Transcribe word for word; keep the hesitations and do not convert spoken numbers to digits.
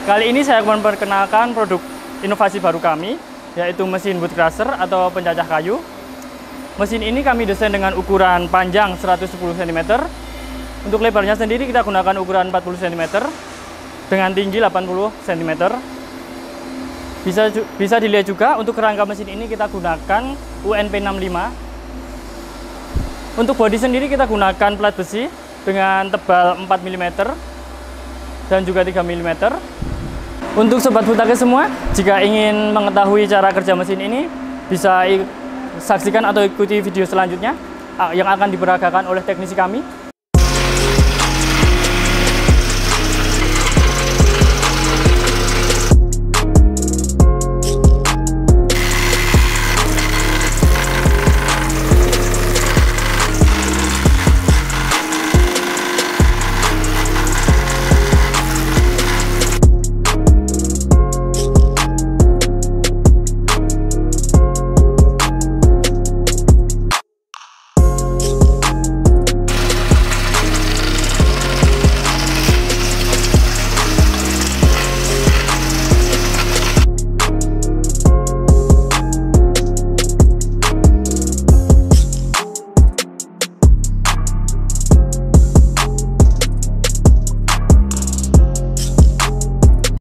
Kali ini saya akan memperkenalkan produk inovasi baru kami, yaitu mesin wood crusher atau pencacah kayu. Mesin ini kami desain dengan ukuran panjang seratus sepuluh sentimeter. Untuk lebarnya sendiri kita gunakan ukuran empat puluh sentimeter dengan tinggi delapan puluh sentimeter. Bisa, bisa dilihat juga untuk kerangka mesin ini kita gunakan U N P enam puluh lima. Untuk bodi sendiri kita gunakan plat besi dengan tebal empat milimeter dan juga tiga milimeter. Untuk sobat Futake semua, jika ingin mengetahui cara kerja mesin ini, bisa saksikan atau ikuti video selanjutnya yang akan diperagakan oleh teknisi kami.